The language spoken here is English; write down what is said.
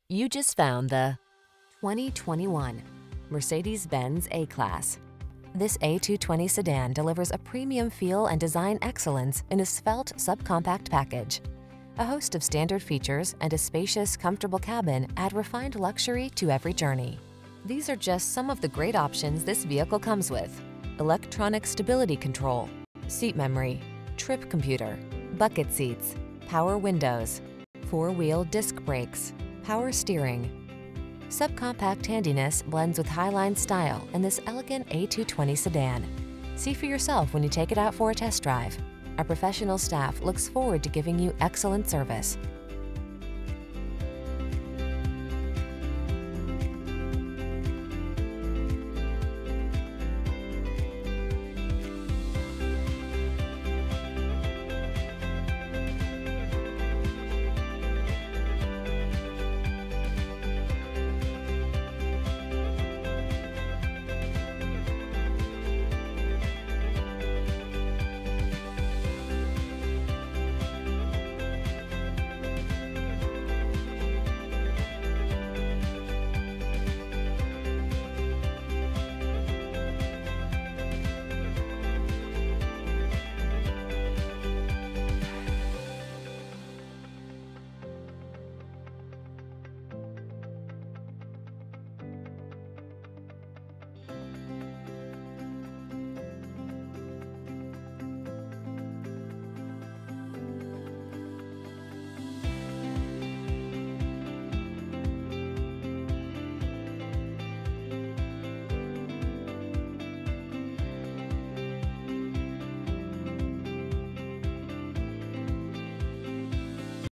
You just found the 2021 Mercedes-Benz A-Class. This A220 sedan delivers a premium feel and design excellence in a svelte subcompact package. A host of standard features and a spacious, comfortable cabin add refined luxury to every journey. These are just some of the great options this vehicle comes with: electronic stability control, seat memory, trip computer, bucket seats, power windows, four-wheel disc brakes, power steering. Subcompact handiness blends with highline style in this elegant A220 sedan. See for yourself when you take it out for a test drive. Our professional staff looks forward to giving you excellent service.